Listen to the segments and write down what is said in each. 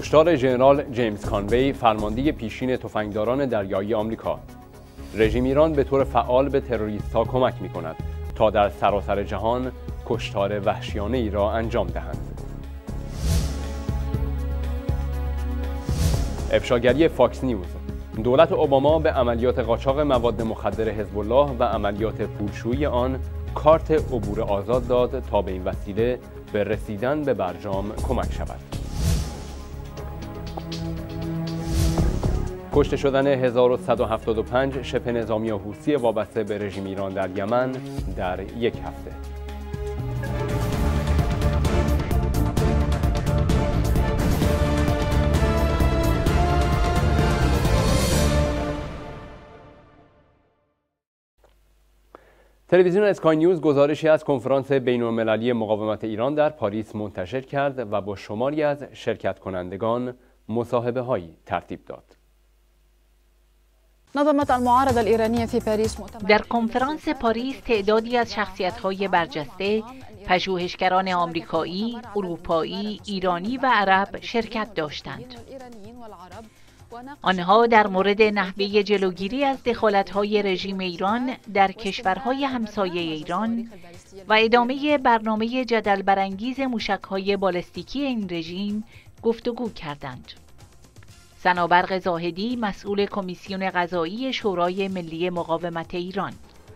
کشتار ژنرال جیمز کانوی، فرمانده پیشین تفنگداران دریایی آمریکا. رژیم ایران به طور فعال به تروریست‌ها کمک می‌کند تا در سراسر جهان کشتار وحشیانه‌ای را انجام دهند. افشاگری فاکس نیوز: دولت اوباما به عملیات قاچاق مواد مخدر حزب الله و عملیات پولشویی آن کارت عبور آزاد داد تا به این وسیله به رسیدن به برجام کمک شود. کشته شدن 1175 شبه نظامی حوثی وابسته به رژیم ایران در یمن در یک هفته. تلویزیون اسکای نیوز گزارشی از کنفرانس بین‌المللی مقاومت ایران در پاریس منتشر کرد و با شماری از شرکت کنندگان مصاحبه‌هایی ترتیب داد. نظمت المعارضة الإيرانية في باريس در کنفرانس پاریس تعدادی از شخصیت‌های برجسته، پژوهشگران آمریکایی، اروپایی، ایرانی و عرب شرکت داشتند. آنها در مورد نحوه جلوگیری از دخالت‌های رژیم ایران در کشورهای همسایه ایران و ادامه برنامه جدل برانگیز موشک‌های بالستیکی این رژیم گفتگو کردند. صنابرق زاهدی، مسئول کمیسیون قضایی شورای ملی مقاومت ایران: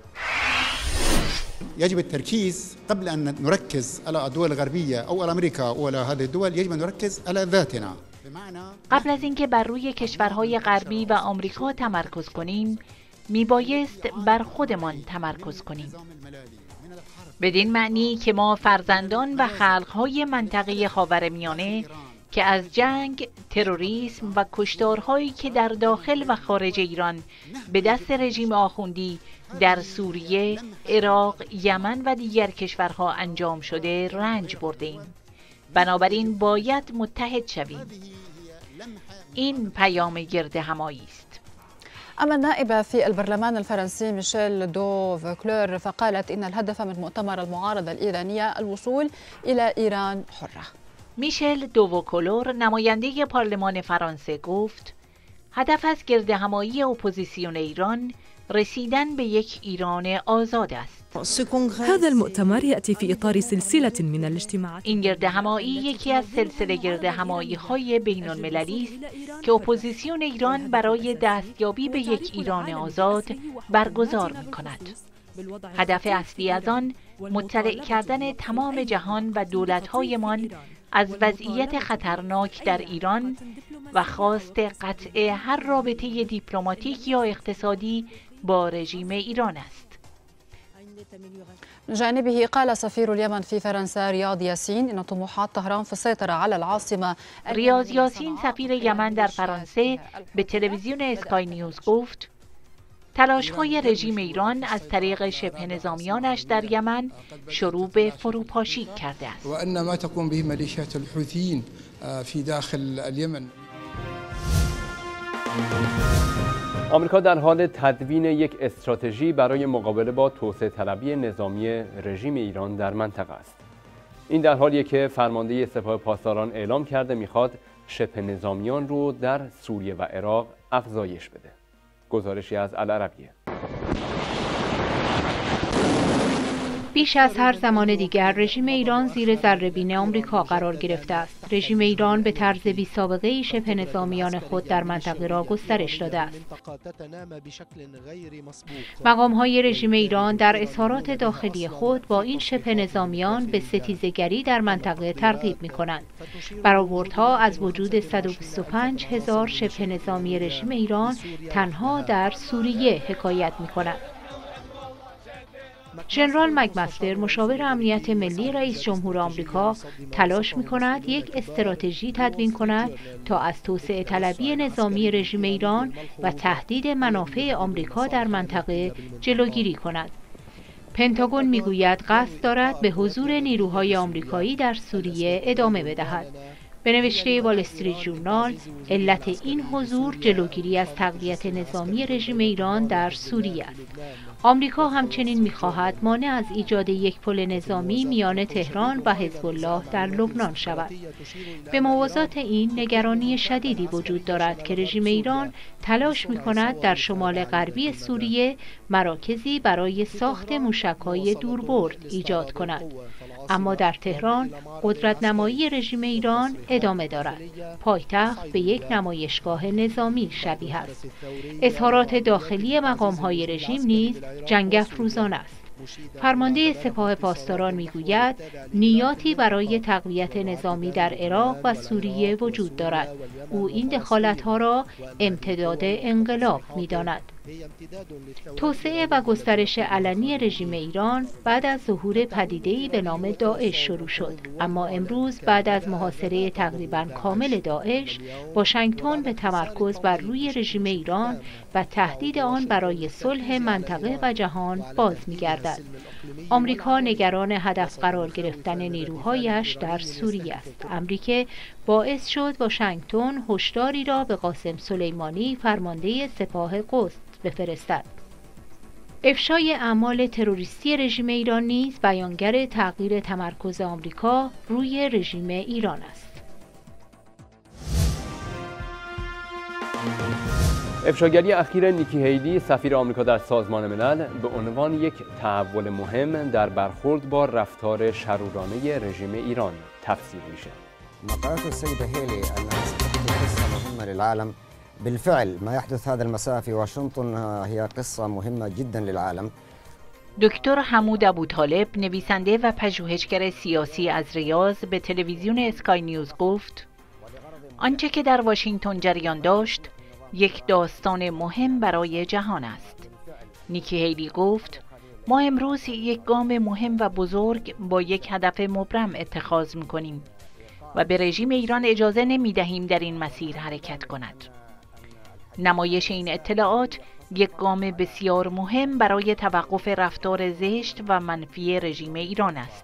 يجب التركيز قبل أن نركز على الدول الغربية أو على أمريكا أو على هذه الدول، يجب أن نركز على ذاتنا. قبل از اینکه بر روی کشورهای غربی و آمریکا تمرکز کنیم، میبایست بر خودمان تمرکز کنیم. بدین معنی که ما فرزندان و خلقهای منطقه خاورمیانه که از جنگ، تروریسم و کشتارهایی که در داخل و خارج ایران به دست رژیم آخوندی در سوریه، عراق، یمن و دیگر کشورها انجام شده رنج بردیم. بنابراین باید متحد شویم. این پیام گرد همایی است. أما النائبة في البرلمان الفرنسي ميشيل دوفوكلور فقالت إن الهدف من مؤتمر المعارضة الإيرانية الوصول إلى إيران حرة. میشل دووکولور، نماینده پارلمان فرانسه، گفت هدف از گرد همایی اپوزیسیون ایران رسیدن به یک ایران آزاد است. هذا المؤتمر يأتي في إطار سلسلة من الاجتماعات. این گرد همایی یکی از سلسله گرد همایی‌های بین‌المللی است که اپوزیسیون ایران برای دستیابی به یک ایران آزاد برگزار می‌کند. هدف اصلی از آن مطلع کردن تمام جهان و دولت‌هایمان از وضعیت خطرناک در ایران و خواست قطع هر رابطه دیپلماتیک یا اقتصادی با رژیم ایران است. من جانبه قال سفير اليمن في فرنسا رياض ياسين إن طموحات طهران في السيطرة على العاصمة. ریاض یاسین، سفیر یمن در فرانسه، به تلویزیون اسکای نیوز گفت تلاش‌های رژیم ایران از طریق شبه نظامیانش در یمن شروع به فروپاشی کرده است. و ان ما تقوم به ملیشیات الحوثیین فی داخل الیمن. آمریکا در حال تدوین یک استراتژی برای مقابله با توسعه طلبی نظامی رژیم ایران در منطقه است. این در حالیه که فرمانده سپاه پاسداران اعلام کرده میخواد شبه نظامیان رو در سوریه و عراق افزایش بده. گزارشی از العربیه. بیش از هر زمان دیگر رژیم ایران زیر ذره‌بین آمریکا قرار گرفته است. رژیم ایران به طرز بی‌سابقه‌ای شبه نظامیان خود در منطقه را گسترش داده است. مقام‌های رژیم ایران در اظهارات داخلی خود با این شبه نظامیان به ستیزه‌گری در منطقه ترغیب می‌کنند. برآوردها از وجود 125,000 شبه نظامی رژیم ایران تنها در سوریه حکایت می‌کند. ژنرال مکمستر، مشاور امنیت ملی رئیس جمهور آمریکا، تلاش می‌کند یک استراتژی تدوین کند تا از توسعه طلبی نظامی رژیم ایران و تهدید منافع آمریکا در منطقه جلوگیری کند. پنتاگون میگوید قصد دارد به حضور نیروهای آمریکایی در سوریه ادامه بدهد. به نوشته وال استریت ژورنال، علت این حضور جلوگیری از تقویت نظامی رژیم ایران در سوریه است. آمریکا همچنین می‌خواهد مانع از ایجاد یک پل نظامی میان تهران و حزب الله در لبنان شود. به موازات این، نگرانی شدیدی وجود دارد که رژیم ایران تلاش می‌کند در شمال غربی سوریه مراکزی برای ساخت موشک‌های دوربرد ایجاد کند. اما در تهران قدرت نمایی رژیم ایران ادامه دارد. پایتخت به یک نمایشگاه نظامی شبیه است. اظهارات داخلی مقام‌های رژیم نیز جنگ افروزان است. فرمانده سپاه پاسداران میگوید نیاتی برای تقویت نظامی در عراق و سوریه وجود دارد. او این دخالت‌ها را امتداد انقلاب می‌داند. توسعه و گسترش علنی رژیم ایران بعد از ظهور پدیده‌ای به نام داعش شروع شد، اما امروز بعد از محاصره تقریباً کامل داعش، واشنگتن به تمرکز بر روی رژیم ایران و تهدید آن برای صلح منطقه و جهان باز می‌گردد. آمریکا نگران هدف قرار گرفتن نیروهایش در سوریه است، امری که باعث شد واشنگتن هشداری را به قاسم سلیمانی فرمانده سپاه قدس بفرستد. افشای اعمال تروریستی رژیم ایران نیز بیانگر تغییر تمرکز آمریکا روی رژیم ایران است. افشاگری اخیر نیکی هیلی سفیر آمریکا در سازمان ملل به عنوان یک تحول مهم در برخورد با رفتار شرورانه رژیم ایران تفسیر میشه. مقالات السيدة هيلي أنها ستحكي قصة مهمة للعالم. بالفعل ما يحدث هذا المساء في واشنطن هي قصة مهمة جدا للعالم. دکتر حمود ابوطالب، نویسنده و پژوهشگر سیاسی از ریاض، به تلویزیون اسکای نیوز گفت آنچه که در واشنگتن جریان داشت یک داستان مهم برای جهان است. نیکی هیلی گفت ما امروز یک گام مهم و بزرگ با یک هدف مبرم اتخاذ می‌کنیم و به رژیم ایران اجازه نمی‌دهیم در این مسیر حرکت کند. نمایش این اطلاعات یک گام بسیار مهم برای توقف رفتار زشت و منفی رژیم ایران است.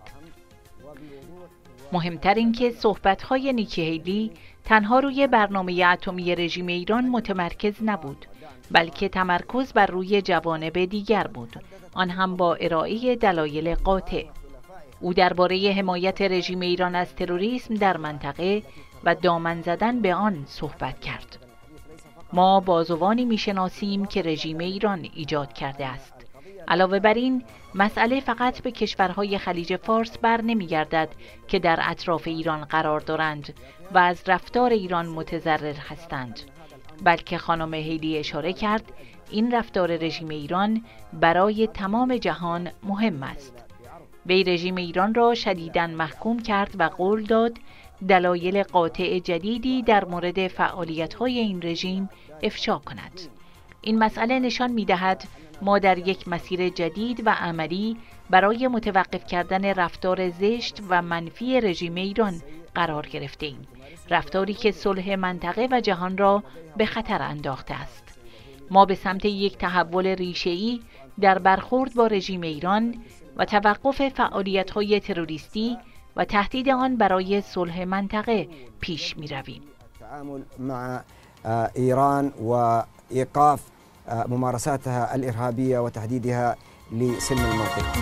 مهمتر این که صحبت‌های نیکی هیلی تنها روی برنامه اتمی رژیم ایران متمرکز نبود، بلکه تمرکز بر روی جوانب دیگر بود، آن هم با ارائه دلایل قاطع. او درباره حمایت رژیم ایران از تروریسم در منطقه و دامن زدن به آن صحبت کرد. ما بازوانی میشناسیم که رژیم ایران ایجاد کرده است. علاوه بر این، مسئله فقط به کشورهای خلیج فارس بر نمیگردد که در اطراف ایران قرار دارند و از رفتار ایران متضرر هستند، بلکه خانم هیلی اشاره کرد این رفتار رژیم ایران برای تمام جهان مهم است. وی رژیم ایران را شدیداً محکوم کرد و قول داد دلایل قاطع جدیدی در مورد فعالیت‌های این رژیم افشا کند. این مسئله نشان می‌دهد ما در یک مسیر جدید و عملی برای متوقف کردن رفتار زشت و منفی رژیم ایران قرار گرفته‌ایم، رفتاری که صلح منطقه و جهان را به خطر انداخته است. ما به سمت یک تحول ریشه‌ای در برخورد با رژیم ایران و توقف فعالیت‌های تروریستی و تهدید آن برای صلح منطقه پیش می‌رویم. تعامل مع ایران و ایقاف ممارساتها الارهابیه و تهدیدها لسلم الموقف.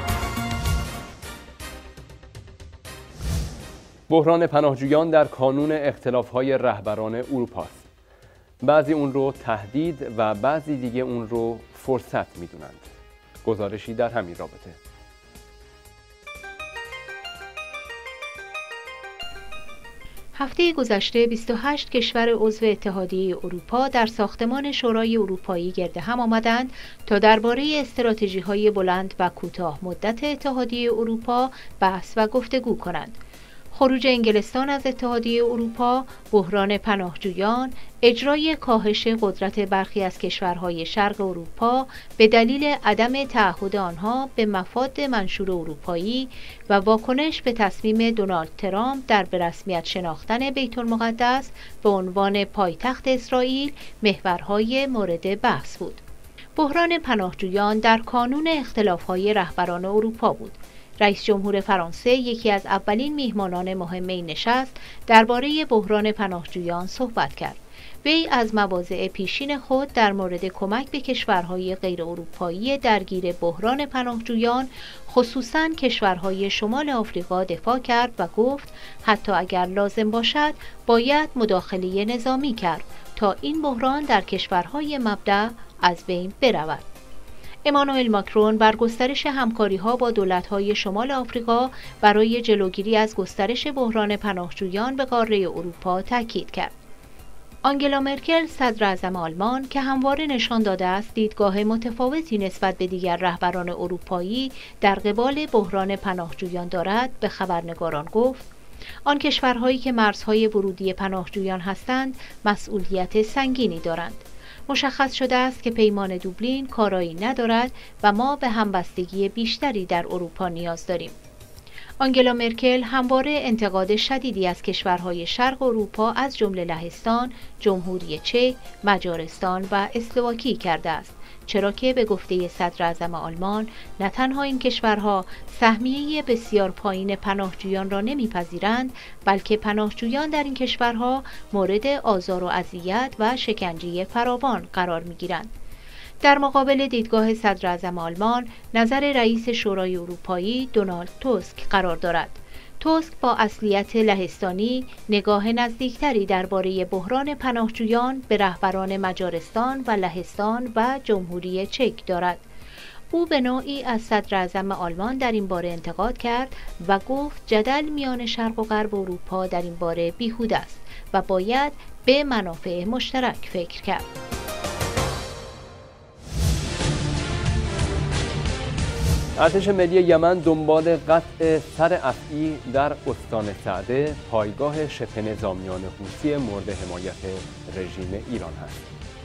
بحران پناهجویان در کانون اختلاف‌های رهبران اروپا است. بعضی اون رو تهدید و بعضی دیگه اون رو فرصت می‌دونند. گزارشی در همین رابطه. هفته گذشته 28 کشور عضو اتحادیه اروپا در ساختمان شورای اروپایی گرد هم آمدند تا درباره استراتژی‌های بلند و کوتاه مدت اتحادیه اروپا بحث و گفتگو کنند. خروج انگلستان از اتحادیه اروپا، بحران پناهجویان، اجرای کاهش قدرت برخی از کشورهای شرق اروپا به دلیل عدم تعهد آنها به مفاد منشور اروپایی و واکنش به تصمیم دونالد ترامپ در به رسمیت شناختن بیت المقدس به عنوان پایتخت اسرائیل محورهای مورد بحث بود. بحران پناهجویان در کانون اختلاف‌های رهبران اروپا بود. رئیس جمهور فرانسه یکی از اولین میهمانان مهم این نشست درباره بحران پناهجویان صحبت کرد. وی از مواضع پیشین خود در مورد کمک به کشورهای غیر اروپایی درگیر بحران پناهجویان، خصوصاً کشورهای شمال آفریقا دفاع کرد و گفت حتی اگر لازم باشد باید مداخله نظامی کرد تا این بحران در کشورهای مبدأ از بین برود. امانوئل ماکرون بر گسترش همکاری‌ها با دولت‌های شمال آفریقا برای جلوگیری از گسترش بحران پناهجویان به قاره اروپا تاکید کرد. آنگلا مرکل صدر اعظم آلمان که همواره نشان داده است دیدگاه متفاوتی نسبت به دیگر رهبران اروپایی در قبال بحران پناهجویان دارد، به خبرنگاران گفت آن کشورهایی که مرزهای ورودی پناهجویان هستند مسئولیت سنگینی دارند. مشخص شده است که پیمان دوبلین کارایی ندارد و ما به همبستگی بیشتری در اروپا نیاز داریم. آنگلا مرکل همواره انتقاد شدیدی از کشورهای شرق اروپا از جمله لهستان، جمهوری چک، مجارستان و اسلواکی کرده است، چرا که به گفته صدر اعظم آلمان نه تنها این کشورها سهمیه بسیار پایین پناهجویان را نمیپذیرند، بلکه پناهجویان در این کشورها مورد آزار و اذیت و شکنجه فراوان قرار میگیرند. در مقابل دیدگاه صدر اعظم آلمان، نظر رئیس شورای اروپایی دونالد توسک قرار دارد. توسک با اصلیت لهستانی نگاه نزدیکتری درباره بحران پناهجویان به رهبران مجارستان و لهستان و جمهوری چک دارد. او به نوعی از صدر اعظم آلمان در این باره انتقاد کرد و گفت جدل میان شرق و غرب اروپا در این باره بیهوده است و باید به منافع مشترک فکر کرد. ارتش ملی یمن دنبال قطع سر افعی در استان سعده، پایگاه شبه نظامیان حوثی مورد حمایت رژیم ایران است.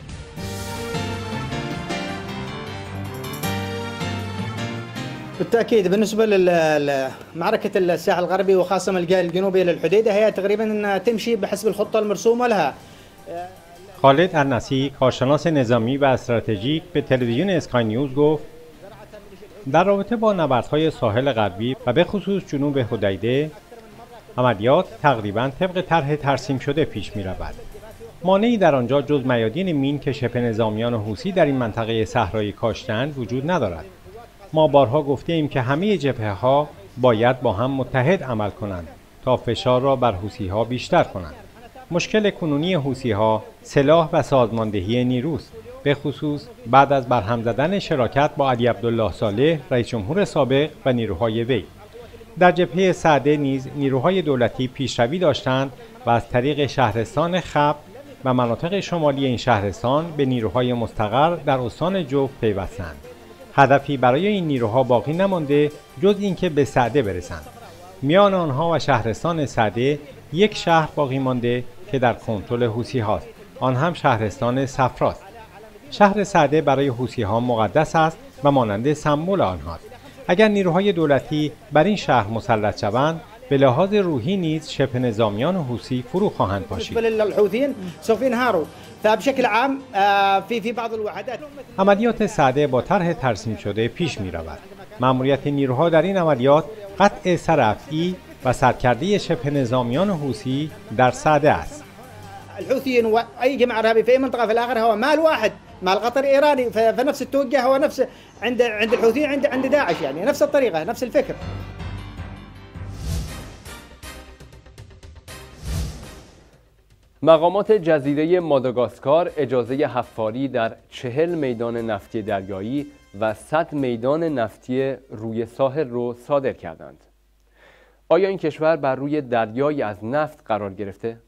بالتأكيد بالنسبة لمعركة الساحل الغربي وخاصة الجهة الجنوبية للحديدة هي تقريبا تمشي بحسب الخطة المرسومة لها. خالد النسی، کارشناس نظامی و استراتژیک، به تلویزیون اسکای نیوز گفت در رابطه با نبردهای ساحل غربی و به خصوص جنوب حدیده، عملیات تقریباً طبق طرح ترسیم شده پیش می رود. مانعی در آنجا جز میادین مین که شبه نظامیان حوثی در این منطقه صحرایی کاشتند وجود ندارد. ما بارها گفته ایم که همه جبهه‌ها باید با هم متحد عمل کنند تا فشار را بر حوثی‌ها بیشتر کنند. مشکل کنونی حوثی‌ها سلاح و سازماندهی نیروست، به خصوص بعد از برهم زدن شراکت با علی عبدالله صالح رئیس جمهور سابق و نیروهای وی. در جبهه سعده نیز نیروهای دولتی پیشروی داشتند و از طریق شهرستان خب و مناطق شمالی این شهرستان به نیروهای مستقر در استان جوف پیوستند. هدفی برای این نیروها باقی نمانده جز اینکه به سعده برسند. میان آنها و شهرستان سعده یک شهر باقی مانده که در کنترل حوثی هاست، آن هم شهرستان صفراست. شهر سعده برای حوثی‌ها مقدس است و مانند سمبل آنهاست. اگر نیروهای دولتی بر این شهر مسلط شوند، به لحاظ روحی نیز شبه نظامیان حوثی فرو خواهند پاشید. عملیات سعده با طرح ترسیم شده پیش می رود. مأموریت نیروها در این عملیات قطع سر افعی و سرکرده شبه نظامیان حوثی در سعده است. الحوثيين واي جماعه ارهابيه في اي منطقه في الاخر هو مال واحد، مال قطر ايراني، فنفس التوجه هو نفس عند الحوثيين عند داعش، يعني نفس الطريقه نفس الفكر. مقامات جزیره ماداگاسکار اجازه حفاری در 40 میدان نفتی دریایی و 100 میدان نفتی روی ساحل رو صادر کردند. آیا این کشور بر روی دریایی از نفت قرار گرفته؟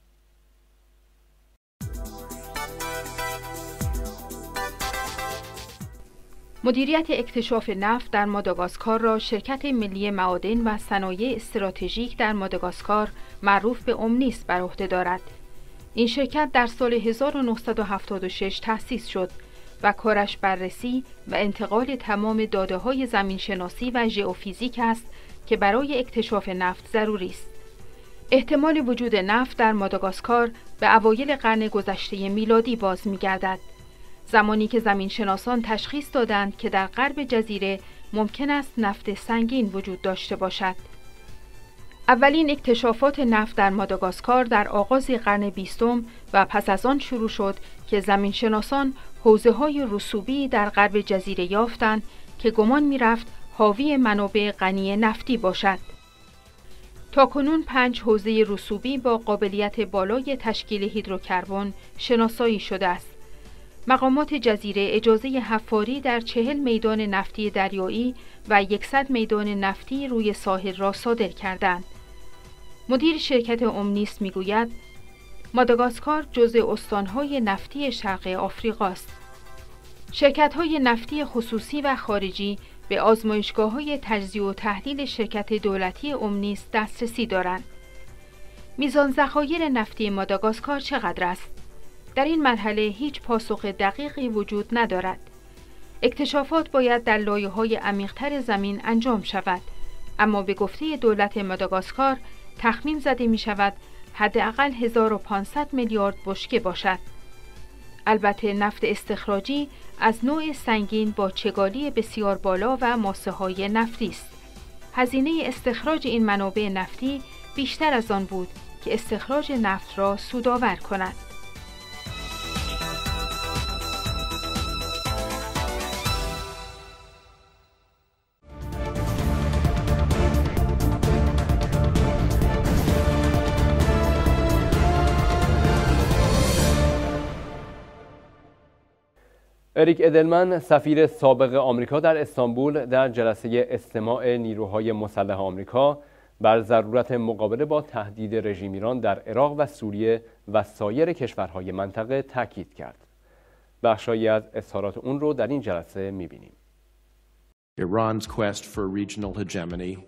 مدیریت اکتشاف نفت در ماداگاسکار را شرکت ملی معادن و صنایع استراتژیک در ماداگاسکار معروف به اومنیس بر عهده دارد. این شرکت در سال 1976 تأسیس شد و کارش بررسی و انتقال تمام داده‌های زمینشناسی و ژئوفیزیک است که برای اکتشاف نفت ضروری است. احتمال وجود نفت در ماداگاسکار به اوایل قرن گذشته میلادی باز می‌گردد. زمانی که زمینشناسان تشخیص دادند که در غرب جزیره ممکن است نفت سنگین وجود داشته باشد. اولین اکتشافات نفت در ماداگاسکار در آغاز قرن 20 و پس از آن شروع شد که زمینشناسان حوزه‌های رسوبی در غرب جزیره یافتند که گمان می‌رفت حاوی منابع غنی نفتی باشد. تاکنون 5 حوزه رسوبی با قابلیت بالای تشکیل هیدروکربن شناسایی شده است. مقامات جزیره اجازه حفاری در 40 میدان نفتی دریایی و 100 میدان نفتی روی ساحل را صادر کردند. مدیر شرکت اومنیس میگوید ماداگاسکار جزء استانهای نفتی شرق آفریقا است. شرکت‌های نفتی خصوصی و خارجی به آزمایشگاه‌های تجزیه و تحلیل شرکت دولتی اومنیس دسترسی دارند. میزان ذخایر نفتی ماداگاسکار چقدر است؟ در این مرحله هیچ پاسخ دقیقی وجود ندارد. اکتشافات باید در لایه‌های عمیق‌تر زمین انجام شود، اما به گفته دولت ماداگاسکار تخمین زده می‌شود حداقل 1500 میلیارد بشکه باشد. البته نفت استخراجی از نوع سنگین با چگالی بسیار بالا و ماسه‌های نفتی است. هزینه استخراج این منابع نفتی بیشتر از آن بود که استخراج نفت را سودآور کند. اریک ادلمن سفیر سابق آمریکا در استانبول در جلسه استماع نیروهای مسلح آمریکا بر ضرورت مقابله با تهدید رژیم ایران در عراق و سوریه و سایر کشورهای منطقه تاکید کرد. بخشایی از اظهارات اون رو در این جلسه می‌بینیم. Iran's quest for regional hegemony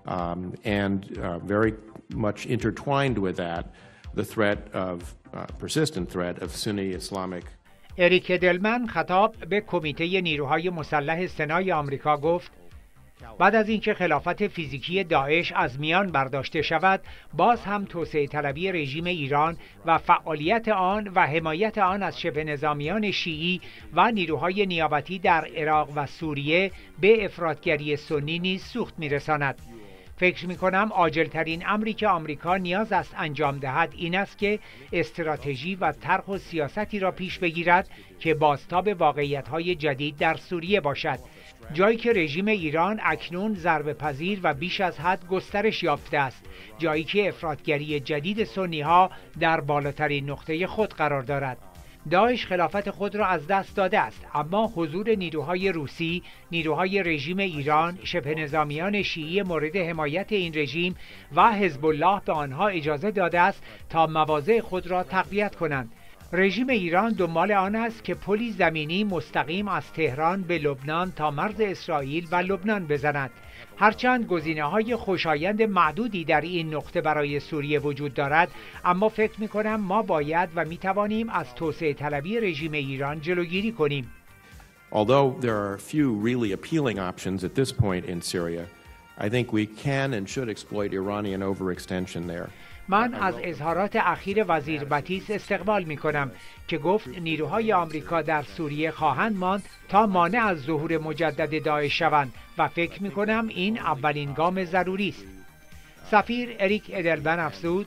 and very much intertwined with that the threat of persistent threat of Sunni Islamic. اریک ادلمن خطاب به کمیته نیروهای مسلح سنای آمریکا گفت بعد از اینکه خلافت فیزیکی داعش از میان برداشته شود، باز هم توسعه طلبی رژیم ایران و فعالیت آن و حمایت آن از شبه نظامیان شیعی و نیروهای نیابتی در عراق و سوریه به افراطگری سنی نیز سوخت می‌رساند. فکر می‌کنم عاجل‌ترین امری که آمریکا نیاز است انجام دهد این است که استراتژی و طرح و سیاستی را پیش بگیرد که بازتاب واقعیت‌های جدید در سوریه باشد، جایی که رژیم ایران اکنون ضربه‌پذیر و بیش از حد گسترش یافته است، جایی که افراطگری جدید سنی‌ها در بالاترین نقطه خود قرار دارد. داعش خلافت خود را از دست داده است، اما حضور نیروهای روسی، نیروهای رژیم ایران، شبه نظامیان شیعی مورد حمایت این رژیم و حزب الله به آنها اجازه داده است تا مواضع خود را تقویت کنند. رژیم ایران دنبال آن است که پلی زمینی مستقیم از تهران به لبنان تا مرز اسرائیل و لبنان بزند. هرچند گزینه‌های خوشایند معدودی در این نقطه برای سوریه وجود دارد، اما فکر می‌کنم ما باید و می‌توانیم از توسعه طلبی رژیم ایران جلوگیری کنیم. Although there are few really appealing options at this point in Syria, I think we can and should exploit Iranian overextension there. من از اظهارات اخیر وزیر بطیس استقبال می کنم که گفت نیروهای آمریکا در سوریه خواهند ماند تا مانع از ظهور مجدد داعش شوند و فکر می کنم این اولین گام ضروری است. سفیر اریک ادلمن افزود: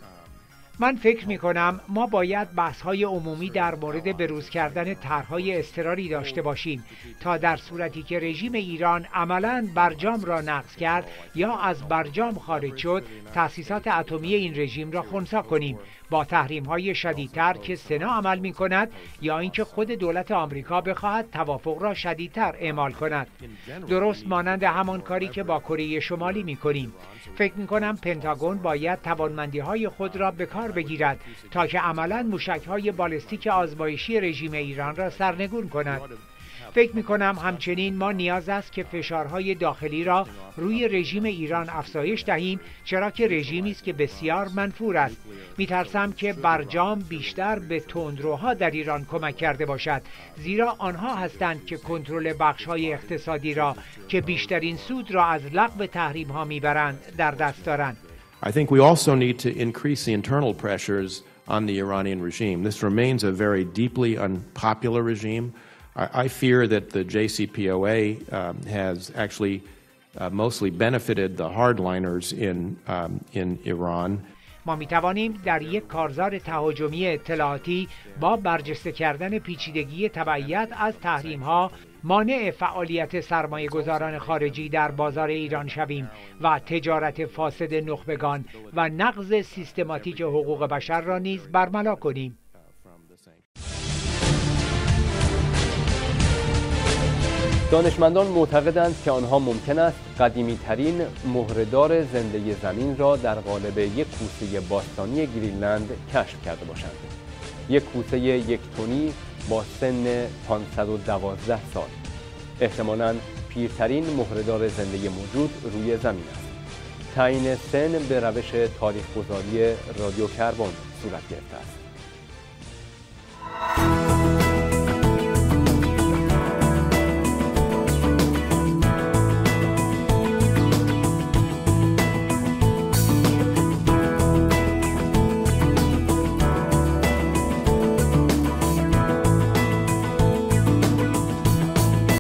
من فکر می کنم ما باید بحث‌های عمومی در مورد بروز کردن طرح‌های اضطراری داشته باشیم تا در صورتی که رژیم ایران عملاً برجام را نقض کرد یا از برجام خارج شد، تأسیسات اتمی این رژیم را خنثی کنیم با تحریم‌های شدیدتر که سنا عمل می‌کند یا اینکه خود دولت آمریکا بخواهد توافق را شدیدتر اعمال کند. درست مانند همان کاری که با کره شمالی می‌کنیم. فکر می‌کنم پنتاگون باید توانمندی‌های خود را به کار بگیرد تا که عملاً موشک‌های بالستیک آزمایشی رژیم ایران را سرنگون کند. فکر می‌کنم همچنین ما نیاز است که فشارهای داخلی را روی رژیم ایران افزایش دهیم، چرا که رژیمی است که بسیار منفور است. می‌ترسم که برجام بیشتر به تندروها در ایران کمک کرده باشد، زیرا آنها هستند که کنترل بخش‌های اقتصادی را که بیشترین سود را از لغو تحریم‌ها می‌برند در دست دارند. I think we also need to increase the internal pressures on the Iranian regime. This remains a very deeply unpopular regime. I fear that the JCPOA has actually mostly benefited the hardliners in Iran. ما می توانیم در یک کارزار تهاجمی اطلاعاتی با برجسته کردن پیچیدگی تبعیت از تحریم‌ها مانع فعالیت سرمایه‌گذاران خارجی در بازار ایران شویم و تجارت فاسد نخبگان و نقض سیستماتیک حقوق بشر را نیز برملا کنیم. دانشمندان معتقدند که آنها ممکن است قدیمی‌ترین مهره‌دار زنده زمین را در قالب یک کوسه باستانی گرینلند کشف کرده باشند. یک کوسه 1 تنی با سن 512 سال. احتمالاً پیرترین مهره‌دار زنده موجود روی زمین است. تعیین سن به روش تاریخ‌گذاری رادیو کربن صورت گرفته است.